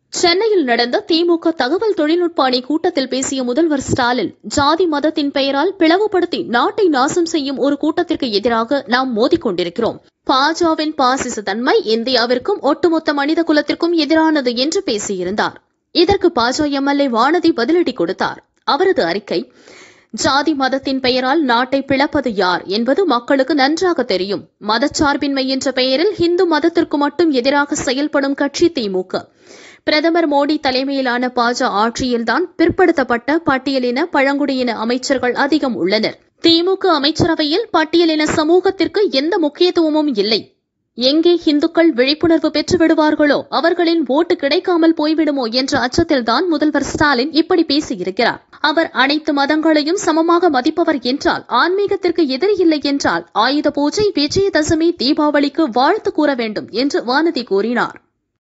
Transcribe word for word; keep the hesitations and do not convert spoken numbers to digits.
சென்னையில் நடந்த திமுக தகவல் தொழில்நுட்ப அணி கூட்டத்தில் பேசிய முதல்வர் ஸ்டாலின், ஜாதி மதத்தின் பெயரால் பிளவுபடுத்தி நாட்டை நாசம் செய்யும் ஒரு கூட்டத்திற்கு எதிராக நாம் மோதிக்கொண்டிருக்கிறோம். பாஜவின் பாசிச தன்மை இந்தியாவிற்கும் ஒட்டுமொத்த மனித குலத்திற்கும் எதிரானது என்று பேசியிருந்தார். இதற்கு பாஜ எம் எல் ஏ வானதி பதிலடி கொடுத்தார். அவரது அறிக்கை, ஜாதி மதத்தின் பெயரால் நாட்டை பிளப்பது யார் என்பது மக்களுக்கு நன்றாக தெரியும். மதச்சார்பின்மை என்ற பெயரில் இந்து மதத்திற்கு மட்டும் எதிராக செயல்படும் கட்சி திமுக. பிரதமர் மோடி தலைமையிலான பாஜ ஆட்சியில்தான் பிற்படுத்தப்பட்ட பட்டியலின பழங்குடியின அமைச்சர்கள் அதிகம் உள்ளனர். திமுக அமைச்சரவையில் பட்டியலின சமூகத்திற்கு எந்த முக்கியத்துவமும் இல்லை. எங்கே இந்துக்கள் விழிப்புணர்வு பெற்று விடுவார்களோ அவர்களின் ஓட்டு கிடைக்காமல் போய்விடுமோ என்ற அச்சத்தில்தான் முதல்வர் ஸ்டாலின் இப்படி பேசியிருக்கிறார். அவர் அனைத்து மதங்களையும் சமமாக மதிப்பவர் என்றால், ஆன்மீகத்திற்கு எதிரி இல்லை என்றால், ஆயுத பூஜை, விஜயதசமி, தீபாவளிக்கு வாழ்த்து கூற வேண்டும் என்று வானதி கூறினார்.